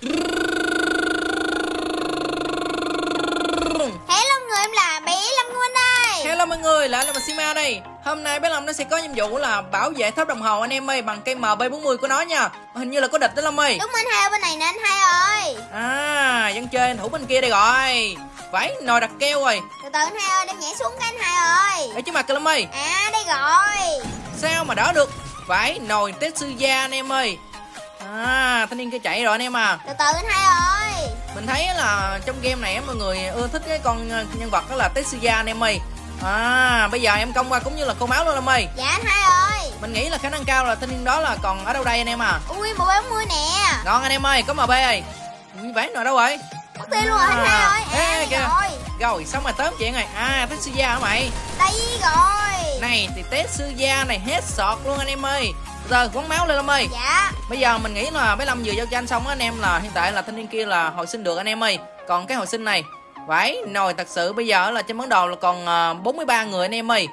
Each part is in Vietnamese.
Hello mọi người, em là bé Lâm Nguyên đây. Hello mọi người, lại là mình Sima đây. Hôm nay bé Lâm nó sẽ có nhiệm vụ là bảo vệ tháp đồng hồ anh em ơi bằng cây MB40 của nó nha. Hình như là có địch đó Lâm ơi. Đúng, anh hai ở bên này nè anh hai ơi. Dân chơi anh thủ bên kia đây rồi. Vãi nồi đặt keo rồi. Từ từ anh hai ơi, đem nhảy xuống cái anh hai ơi. Ở trước mặt kìa Lâm ơi. Đây rồi. Sao mà đỡ được. Vãi nồi Tetsuya anh em ơi. Thanh niên kia chạy rồi anh em à. Từ từ anh hai ơi. Mình thấy là trong game này mọi người ưa thích cái con nhân vật đó là Tetsuya anh em ơi. Bây giờ em công qua cũng như là khô máu luôn em ơi. Dạ anh hai ơi. Mình nghĩ là khả năng cao là thanh niên đó là còn ở đâu đây anh em à. Ui MB40 nè. Ngon anh em ơi, có MB ơi. Vẽ rồi đâu rồi? Mất tiêu luôn rồi anh hai ơi. Kìa. Rồi. Rồi xong rồi tóm chuyện rồi. Tetsuya hả mày? Đây rồi. Này thì Tetsuya này hết sọt luôn anh em ơi. Giờ quấn máu lên em ơi. Dạ. Bây giờ mình nghĩ là bé Lâm vừa giao tranh xong á anh em, là hiện tại là thanh niên kia là hồi sinh được anh em ơi. Còn cái hồi sinh này vãi nồi thật sự, bây giờ là trên bản đồ là còn 43 người anh em ơi.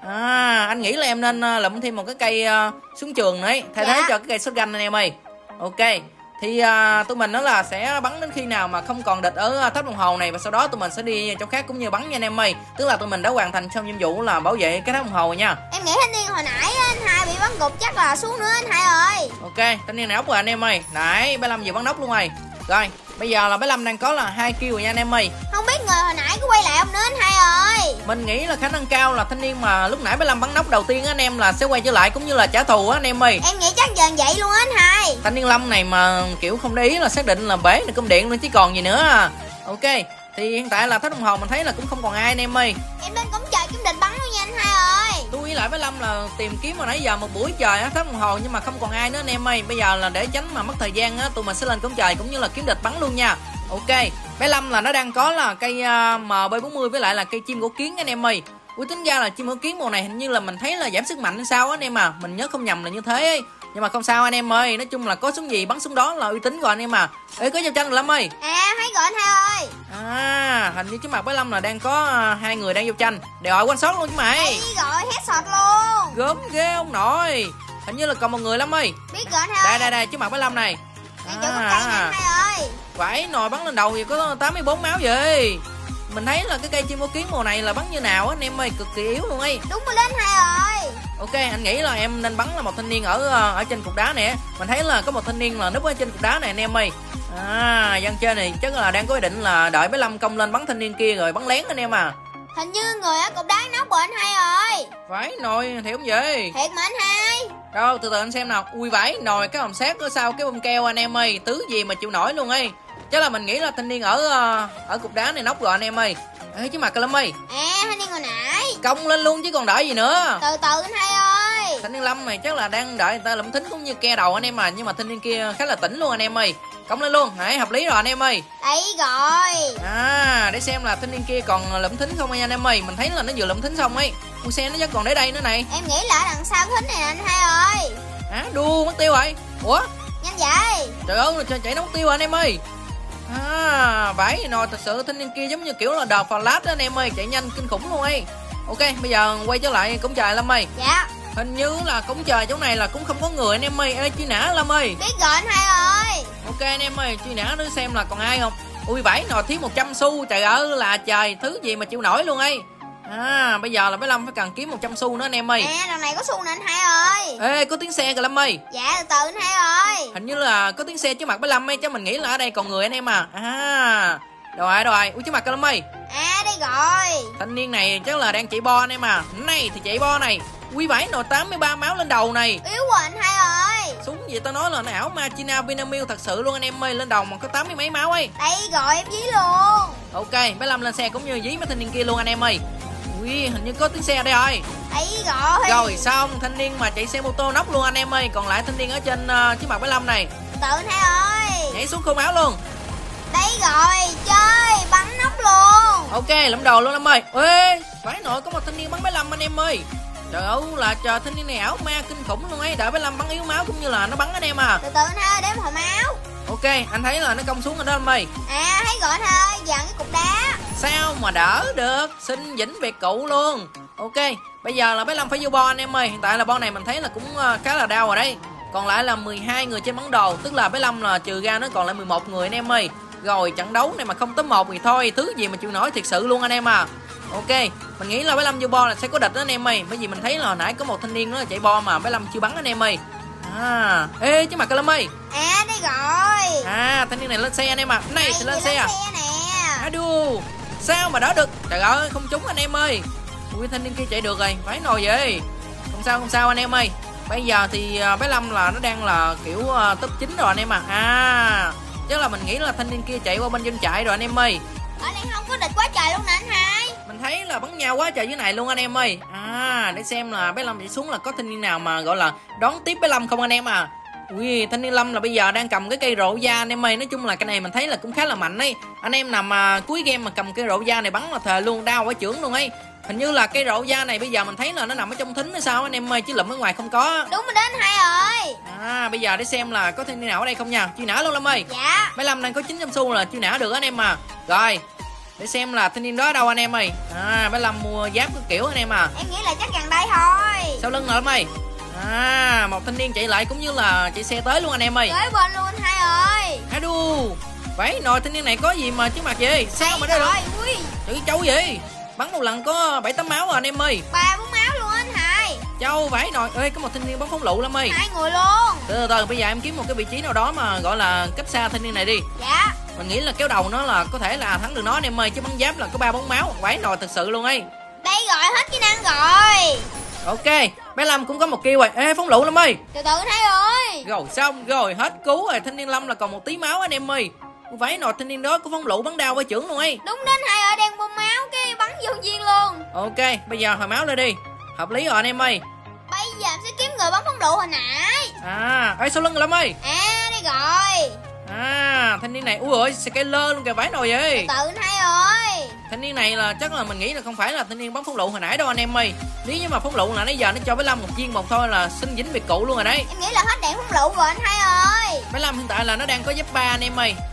Anh nghĩ là em nên lụm thêm một cái cây súng trường đấy thay thế cho cái cây shotgun anh em ơi. Ok thì tụi mình đó là sẽ bắn đến khi nào mà không còn địch ở tháp đồng hồ này, và sau đó tụi mình sẽ đi chỗ khác cũng như bắn nha anh em ơi. Tức là tụi mình đã hoàn thành xong nhiệm vụ là bảo vệ cái tháp đồng hồ rồi nha. Em nghĩ thanh niên hồi nãy anh hai bị bắn gục chắc là xuống nữa anh hai ơi. Ok, thanh niên này ốc rồi anh em ơi. Nãy bé Lâm vừa bắn nóc luôn rồi. Rồi bây giờ là bé Lâm đang có là 2 kill rồi nha anh em ơi. Không biết người hồi nãy có quay lại không nữa anh hai ơi. Mình nghĩ là khả năng cao là thanh niên mà lúc nãy bé Lâm bắn nóc đầu tiên anh em là sẽ quay trở lại cũng như là trả thù á anh em ơi. Em nghĩ chắc giờ vậy luôn anh hai. Thanh niên Lâm này mà kiểu không để ý là xác định là bể này cung điện luôn chứ còn gì nữa. Ok thì hiện tại là tháp đồng hồ mình thấy là cũng không còn ai anh em ơi. Em lên cổng trời kiếm địch bắn luôn nha anh hai ơi. Tôi với lại bé Lâm là tìm kiếm hồi nãy giờ một buổi trời á tháp đồng hồ nhưng mà không còn ai nữa anh em ơi. Bây giờ là để tránh mà mất thời gian á, tụi mình sẽ lên cổng trời cũng như là kiếm địch bắn luôn nha. Ok, bé Lâm là nó đang có là cây MB40 với lại là cây chim gỗ kiến anh em ơi. Tính ra là chim gỗ kiến mùa này hình như là mình thấy là giảm sức mạnh hay sao á anh em à. Mình nhớ không nhầm là như thế ấy. Nhưng mà không sao anh em ơi, nói chung là có súng gì bắn súng đó là uy tín rồi anh em à. Ê có giao tranh rồi Lâm ơi. Thấy rồi anh hai ơi. Hình như trước mặt bé Lâm là đang có 2 người đang giao tranh. Để rồi quanh sót luôn chứ mày. Thấy rồi, headshot luôn. Gớm ghê ông nội. Hình như là còn một người Lâm ơi. Biết rồi anh hai ơi. Đây trước mặt bé Lâm này. Đang chỗ gốc cây nè anh hai ơi. Vãi nồi bắn lên đầu thì có 84 máu vậy. Mình thấy là cái cây chim gỗ kiến mùa này là bắn như nào á anh em ơi, cực kỳ yếu luôn ấy. Đúng rồi đó anh hai ơi. Ok anh nghĩ là em nên bắn là một thanh niên ở trên cục đá nè. Mình thấy là có một thanh niên là núp ở trên cục đá này anh em ơi. Dân chơi này chắc là đang có ý định là đợi bé Lâm công lên bắn thanh niên kia rồi bắn lén anh em à. Hình như người ở cục đá nóc rồi anh hai ơi. Vãi nồi thiệt không vậy? Thiệt mà anh hai. Đâu từ từ anh xem nào. Ui vãi nồi cái hòm sát ở sau cái bông keo anh em ơi, tứ gì mà chịu nổi luôn ấy. Chắc là mình nghĩ là thanh niên ở cục đá này nóc rồi anh em ơi. Ê chứ mặt Lâm ơi. Thanh niên hồi nãy Công lên luôn chứ còn đợi gì nữa. Từ từ anh hai ơi. Thanh niên Lâm này chắc là đang đợi người ta lụm thính cũng như ke đầu anh em à. Nhưng mà thanh niên kia khá là tỉnh luôn anh em ơi. Công lên luôn, hãy hợp lý rồi anh em ơi. Đấy rồi. Để xem là thanh niên kia còn lụm thính không anh em ơi. Mình thấy là nó vừa lụm thính xong ấy. Ui xe nó chắc còn để đây nữa này. Em nghĩ là đằng sau thính này anh hai ơi. Đu mất tiêu rồi. Ủa nhanh vậy. Trời ơi chạy nó mất tiêu rồi anh em ơi. Vãi nồi thật sự, thanh niên kia giống như kiểu là đờ flash đó anh em ơi, chạy nhanh kinh khủng luôn ấy. Ok bây giờ quay trở lại cổng trời Lâm ơi. Dạ. Hình như là cổng trời chỗ này là cũng không có người anh em ơi. Ê truy nã Lâm ơi. Biết rồi anh hai ơi. Ok anh em ơi, truy nã để xem là còn ai không. Ui vãi nồi thiếu 100 xu, trời ơi là trời, thứ gì mà chịu nổi luôn ấy. Bây giờ là bé Lâm phải cần kiếm 100 xu nữa anh em ơi. Đằng này có xu nè anh hai ơi. Ê có tiếng xe kìa Lâm ơi. Dạ từ từ anh hai ơi. Hình như là có tiếng xe trước mặt bé Lâm ấy, chứ mình nghĩ là ở đây còn người anh em à. Rồi ui trước mặt kìa Lâm ơi. Đây rồi. Thanh niên này chắc là đang chạy bo anh em à. Này thì chạy bo này. Ui vãi nồi 83 máu lên đầu này. Yếu quá anh hai ơi. Súng gì tao nói là nó ảo Machina Vinamilk thật sự luôn anh em ơi, lên đầu mà có 80 mấy máu ấy. Đây rồi em dí luôn. Ok bé Lâm lên xe cũng như dí mấy thanh niên kia luôn anh em ơi. Ui hình như có tiếng xe đây rồi. Đấy rồi. Rồi xong thanh niên mà chạy xe mô tô nóc luôn anh em ơi. Còn lại thanh niên ở trên chiếc mặt bé Lâm này. Tự anh hai ơi. Nhảy xuống khô máu luôn. Đấy rồi chơi bắn nóc luôn. Ok lẫm đồ luôn em ơi. Ê phải nội có một thanh niên bắn bé Lâm anh em ơi. Trời ơi là trời, thanh niên này ảo ma kinh khủng luôn ấy. Đợi bé Lâm bắn yếu máu cũng như là nó bắn anh em à. Từ từ anh hai đếm hồi máu. Ok anh thấy là nó công xuống rồi đó em ơi. Thấy rồi anh ơi, dàn cái cục đá. Sao mà đỡ được, xin vĩnh biệt cụ luôn. Ok bây giờ là bé Lâm phải vô bo anh em ơi. Hiện tại là bo này mình thấy là cũng khá là đau rồi đấy. Còn lại là 12 người trên bản đồ, tức là bé Lâm là trừ ra nó còn lại 11 người anh em ơi. Rồi trận đấu này mà không top 1 thì thôi, thứ gì mà chịu nổi thiệt sự luôn anh em à. Ok, mình nghĩ là bé Lâm vô bo là sẽ có địch đó anh em ơi. Bởi vì mình thấy là hồi nãy có một thanh niên nó chạy bo mà bé Lâm chưa bắn anh em ơi. Ê chứ mặt cái Lâm ơi. Đây rồi. Thanh niên này lên xe anh em à. Này thì lên xe à. Nè. Đu. Sao mà đỡ được. Trời ơi không trúng anh em ơi. Ui thanh niên kia chạy được rồi, phải nồi vậy. Không sao anh em ơi. Bây giờ thì bé Lâm là nó đang là kiểu top 9 rồi anh em à. Chắc là mình nghĩ là thanh niên kia chạy qua bên dân chạy rồi anh em ơi. Ở đây không có địch quá trời luôn nè anh hai. Mình thấy là bắn nhau quá trời dưới này luôn anh em ơi. Để xem là bé Lâm chạy xuống là có thanh niên nào mà gọi là đón tiếp bé Lâm không anh em à. Ui, thanh niên Lâm là bây giờ đang cầm cái cây rộ da anh em ơi. Nói chung là cái này mình thấy là cũng khá là mạnh ấy. Anh em nào mà cuối game mà cầm cây rộ da này bắn là thề luôn, đau quả chưởng luôn ấy. Hình như là cây rộ da này bây giờ mình thấy là nó nằm ở trong thính hay sao anh em ơi, chứ lụm ở ngoài không có. Đúng rồi đó anh hai ơi. Bây giờ để xem là có thanh niên nào ở đây không nha. Truy nã luôn Lâm ơi. Dạ. Bé Lâm đang có 900 xu là truy nã được anh em à. Rồi để xem là thanh niên đó ở đâu anh em ơi. Bé Lâm mua giáp cái kiểu anh em à. Em nghĩ là chắc gần đây thôi. Sau lưng rồi Lâm ơi. Một thanh niên chạy lại cũng như là chạy xe tới luôn anh em ơi. Tới bên luôn anh hai ơi. Đu. Vậy nồi thanh niên này có gì mà trước mặt vậy? Sao mà đây được? Ui. Chữ cháu gì? Bắn một lần có 7-8 máu rồi anh em ơi. 3-4 máu luôn anh hai. Châu vãi nồi. Ê có một thanh niên bắn phóng lựu Lâm ơi. 2 người luôn. Từ bây giờ em kiếm một cái vị trí nào đó mà gọi là cách xa thanh niên này đi. Dạ. Mình nghĩ là kéo đầu nó là có thể là thắng được nó anh em ơi, chứ bắn giáp là có 3-4 máu. Vãi nồi thật sự luôn ấy. Đây rồi, hết kỹ năng rồi. Ok, bé Lâm cũng có một kill rồi. Ê phóng lựu Lâm ơi. Từ từ anh hai ơi. Rồi xong rồi hết cứu rồi. Thanh niên Lâm là còn một tí máu anh em ơi. Vãi nồi thanh niên đó có phóng lựu bắn đao với chưởng luôn ấy. Đúng đó anh hai ơi, đang bơm máu cái bắn vô viên luôn. Ok, bây giờ hồi máu lên đi. Hợp lý rồi anh em ơi. Bây giờ em sẽ kiếm người bắn phóng lựu hồi nãy. Ê sau lưng rồi Lâm ơi. Đây rồi. Thanh niên này ui ơi scaler luôn kìa, vãi nồi vậy. Từ từ anh hai ơi. Thanh niên này là chắc là mình nghĩ là không phải là thanh niên bắn phóng lựu hồi nãy đâu anh em ơi. Nếu như mà phóng lựu là nãy giờ nó cho bé Lâm một viên một thôi là xin dính biệt cụ luôn rồi đấy. Em nghĩ là hết đạn phóng lựu rồi anh hai ơi. Bé Lâm hiện tại là nó đang có giáp 3 anh em ơi.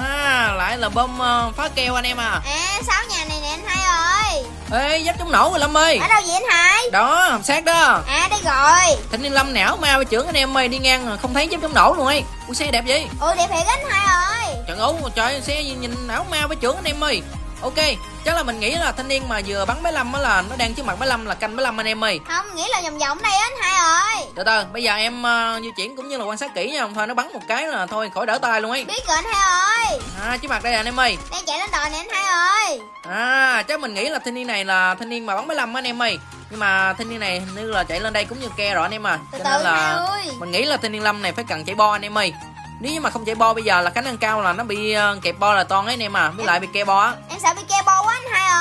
Lại là bom phá keo anh em à. 6 nhà này nè anh hai ơi. Ê giáp chống nổ rồi Lâm ơi. Ở đâu vậy anh hai? Đó hầm sát đó. Đây rồi. Thanh niên Lâm nẻo ma với trưởng anh em ơi, đi ngang không thấy giáp chống nổ luôn ấy. Ui xe đẹp vậy. Đẹp thiệt anh hai ơi. Trời ơi trời, xe gì nhìn ảo ma với trưởng anh em ơi. Ok, chắc là mình nghĩ là thanh niên mà vừa bắn bé Lâm á là nó đang trước mặt bé Lâm là canh bé Lâm anh em ơi. Không, nghĩ là vòng vòng đây anh hai ơi. Từ từ, bây giờ em di chuyển cũng như là quan sát kỹ nha, không thôi nó bắn một cái là thôi khỏi đỡ tay luôn ấy. Biết rồi anh hai ơi. Trước mặt đây anh em ơi. Đang chạy lên đồi nè anh hai ơi. Chắc mình nghĩ là thanh niên này là thanh niên mà bắn bé Lâm á anh em ơi. Nhưng mà thanh niên này hình như là chạy lên đây cũng như ke rồi anh em à. Từ Cho từ nên là ơi. mình nghĩ là thanh niên Lâm này phải cần chạy bo anh em ơi. Nếu như mà không chạy bo bây giờ là khả năng cao là nó bị kẹp bo là toan ấy anh em à, với lại bị ke bo á. Em sợ bị ke bo quá anh hai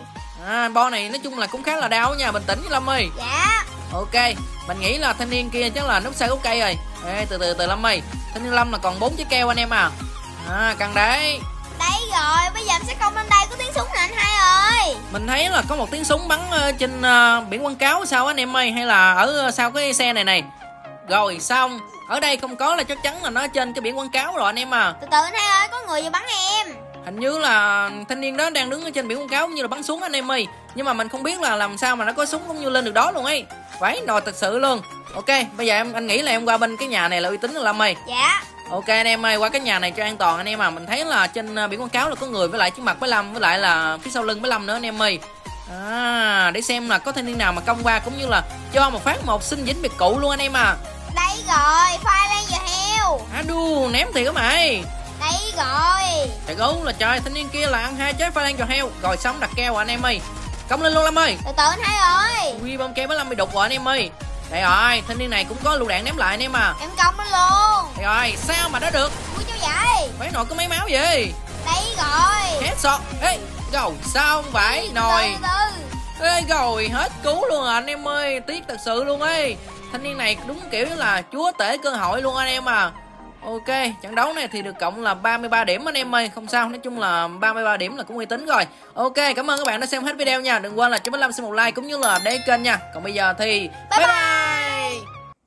ơi. Bo này nói chung là cũng khá là đau nha, bình tĩnh với Lâm ơi. Dạ. Ok, mình nghĩ là thanh niên kia chắc là núp xa gốc cây rồi. Từ Lâm ơi. Thanh niên Lâm là còn 4 trái keo anh em à. Cần đấy. Đây rồi, bây giờ em sẽ công lên đây có tiếng súng nè anh hai ơi. Mình thấy là có một tiếng súng bắn trên biển quảng cáo sao anh em ơi, hay là ở sau cái xe này này. Rồi xong, ở đây không có là chắc chắn là nó trên cái biển quảng cáo rồi anh em à. Từ từ anh hai ơi, có người vừa bắn em. Hình như là thanh niên đó đang đứng ở trên biển quảng cáo cũng như là bắn xuống anh em ơi. Nhưng mà mình không biết là làm sao mà nó có súng cũng như lên được đó luôn ấy. Vãi nồi thật sự luôn. Ok, bây giờ anh nghĩ là em qua bên cái nhà này là uy tín rồi Lâm ơi. Dạ. Ok anh em ơi, qua cái nhà này cho an toàn anh em à. Mình thấy là trên biển quảng cáo là có người với lại trước mặt với Lâm, với lại là phía sau lưng với Lâm nữa anh em ơi. Để xem là có thanh niên nào mà công qua cũng như là cho một phát một xin dính biệt cụ luôn anh em à. Đây rồi, phai lên giờ heo. Đu ném thiệt á mày. Đây rồi. Trời ơi là trời, thanh niên kia là ăn 2 trái khoai lang giò heo. Rồi xong đặt keo rồi anh em ơi. Cong lên luôn Lâm ơi. Từ từ anh hai ơi. Ui bom keo với Lâm bị đục rồi anh em ơi. Đây rồi, thanh niên này cũng có lựu đạn ném lại anh em à. Em công lên luôn. Đây rồi, sao mà nó được. Ui chú vậy. Phải nồi có mấy máu vậy. Đây rồi. Headshot. Ê, rồi sao vậy nồi. Ê rồi, hết cứu luôn à anh em ơi. Tiếc thật sự luôn ấy. Thanh niên này đúng kiểu là chúa tể cơ hội luôn anh em à. Ok, trận đấu này thì được cộng là 33 điểm anh em ơi. Không sao, nói chung là 33 điểm là cũng uy tín rồi. Ok, cảm ơn các bạn đã xem hết video nha. Đừng quên là cho Bích Lâm xin một like cũng như là đăng kênh nha. Còn bây giờ thì bye bye.